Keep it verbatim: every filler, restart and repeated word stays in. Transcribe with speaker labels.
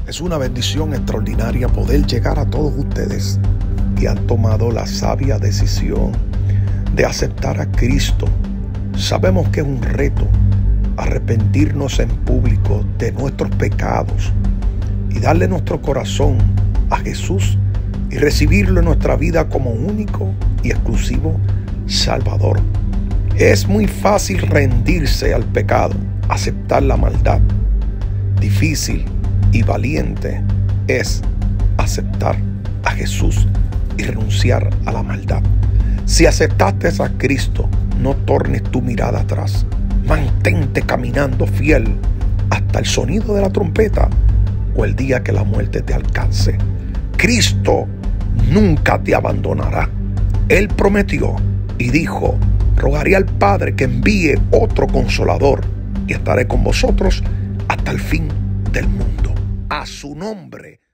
Speaker 1: Es una bendición extraordinaria poder llegar a todos ustedes que han tomado la sabia decisión de aceptar a Cristo. Sabemos que es un reto arrepentirnos en público de nuestros pecados y darle nuestro corazón a Jesús y recibirlo en nuestra vida como único y exclusivo Salvador. Es muy fácil rendirse al pecado, aceptar la maldad. Difícil y valiente es aceptar a Jesús y renunciar a la maldad. Si aceptaste a Cristo, no tornes tu mirada atrás. Mantente caminando fiel hasta el sonido de la trompeta o el día que la muerte te alcance. Cristo nunca te abandonará. Él prometió y dijo: rogaré al Padre que envíe otro consolador y estaré con vosotros hasta el fin del mundo. A su nombre